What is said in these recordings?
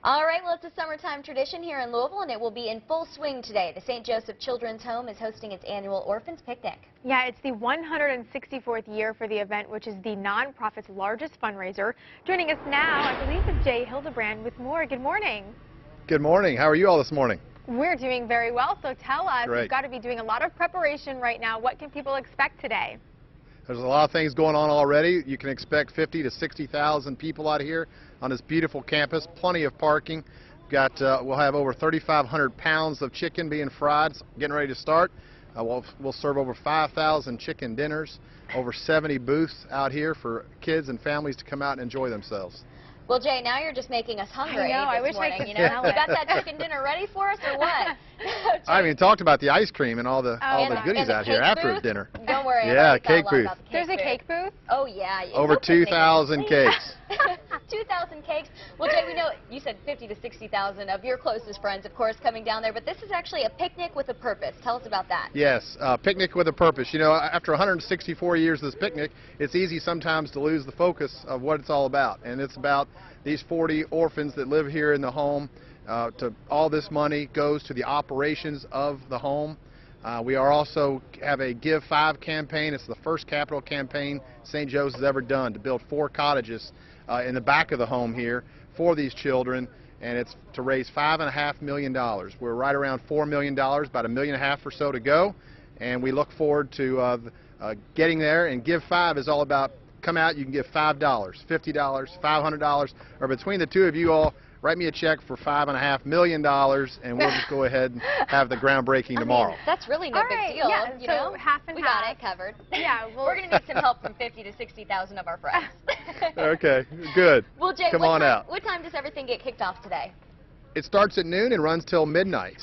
All right, well, it's a summertime tradition here in Louisville, and it will be in full swing today. The St. Joseph Children's Home is hosting its annual Orphans Picnic. Yeah, it's the 164th year for the event, which is the nonprofit's largest fundraiser. Joining us now, I believe, is Jay Hildebrand with more. Good morning. Good morning. How are you all this morning? We're doing very well, so tell us, Great. You've got to be doing a lot of preparation right now. What can people expect today? There's a lot of things going on already. You can expect 50 to 60,000 people out here on this beautiful campus. Plenty of parking. We'll have over 3,500 pounds of chicken being fried, getting ready to start. We'll serve over 5,000 chicken dinners, over 70 booths out here for kids and families to come out and enjoy themselves. Well, Jay, now you're just making us hungry this morning. I you got that chicken dinner ready for us, or what? I haven't even talked about the ice cream and all the goodies out here after dinner. Don't worry. Yeah, cake booth. There's a cake booth? Oh, yeah. Over 2,000 cakes. 2,000 cakes. Well, Jay, we know you said 50 to 60,000 of your closest friends, of course, coming down there, but this is actually a picnic with a purpose. Tell us about that. Yes, picnic with a purpose. You know, after 164 years of this picnic, it's easy sometimes to lose the focus of what it's all about. And it's about these 40 orphans that live here in the home. All this money goes to the operations of the home. We also have a Give 5 campaign. It's the first capital campaign St. Joe's has ever done to build 4 cottages in the back of the home here for these children, and it's to raise $5.5 million. We're right around $4 million, about $1.5 million or so to go, and we look forward to getting there. And Give 5 is all about come out, you can give $5, $50, $500, or between the two of you all, write me a check for $5.5 million, and we'll just go ahead and have the groundbreaking tomorrow. Mean, that's really no big deal. Yeah, you so know? half and we half. got it covered. Yeah, we're going to need some help from 50 to 60,000 of our friends. Okay, good. Well, Jay, come on out. What time does everything get kicked off today? It starts at noon and runs till midnight.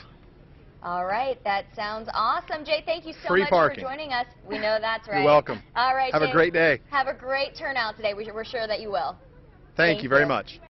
All right, that sounds awesome. Jay, thank you so Free much parking. for joining us. We know that's right. You're welcome. All right, have Jay, a great day. Have a great turnout today. We're sure that you will. Thank you very much.